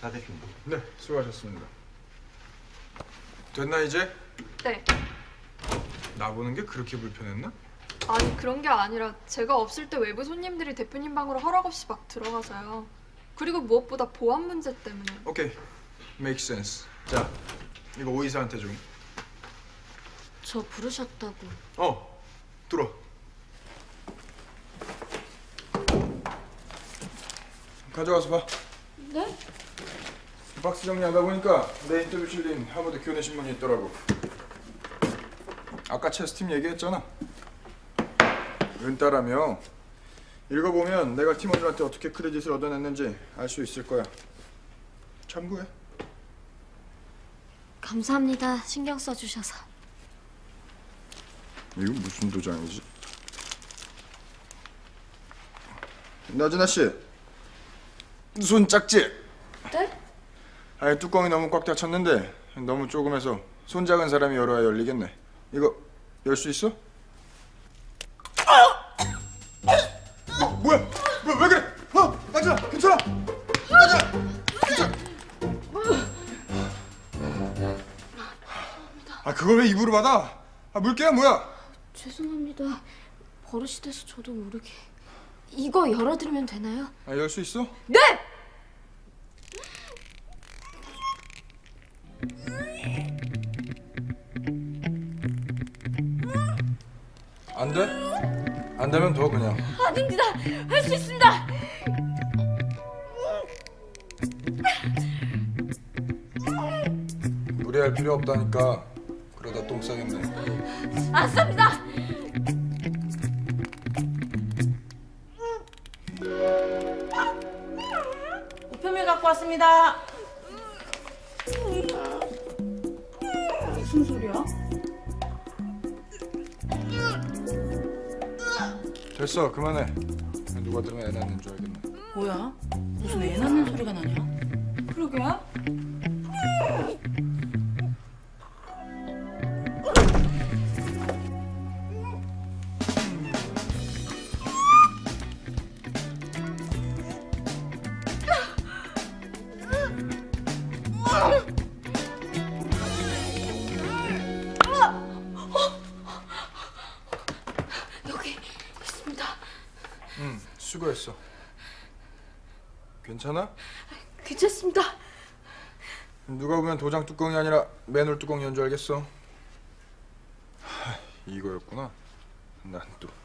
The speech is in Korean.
다 됐습니다. 네, 수고하셨습니다. 됐나 이제? 네. 나보는 게 그렇게 불편했나? 아니 그런 게 아니라 제가 없을 때 외부 손님들이 대표님 방으로 허락 없이 막 들어가서요. 그리고 무엇보다 보안 문제 때문에. 오케이, make sense. 자, 이거 오이사한테 좀. 저 부르셨다고. 들어. 가져와서 봐. 네? 박스 정리하다 보니까 내 인터뷰 실린 하버드 교내 신문이 있더라고. 아까 체스팀 얘기했잖아. 은따라며. 읽어보면 내가 팀원들한테 어떻게 크레딧을 얻어냈는지 알 수 있을 거야. 참고해. 감사합니다. 신경 써주셔서. 이거 무슨 도장이지? 나진아 씨, 손 작지? 네? 아니 뚜껑이 너무 꽉 닫혔는데 너무 조금해서 손 작은 사람이 열어야 열리겠네. 이거 열 수 있어? 뭐야? 왜 그래? 나진아, 괜찮아? 나진아, 괜찮아? 그걸 왜 입으로 받아? 물개야 뭐야? 죄송합니다. 버릇이 돼서 저도 모르게. 이거 열어드리면 되나요? 열 수 있어? 네! 안 돼? 안 되면 더 그냥. 아닙니다. 할 수 있습니다. 무리할 필요 없다니까. 그러다 똥 싸겠네. 안 쌉니다. 우편물 갖고 왔습니다. 무슨 소리야? 됐어, 그만해. 누가 들으면 애 낳는 줄 알겠네. 뭐야? 무슨 애 낳는 소리가 나냐? 그러게. 여기 있습니다. 수고했어. 괜찮아? 괜찮습니다. 누가 보면 도장 뚜껑이 아니라 맨홀 뚜껑이었는 줄 알겠어. 이거였구나. 난 또.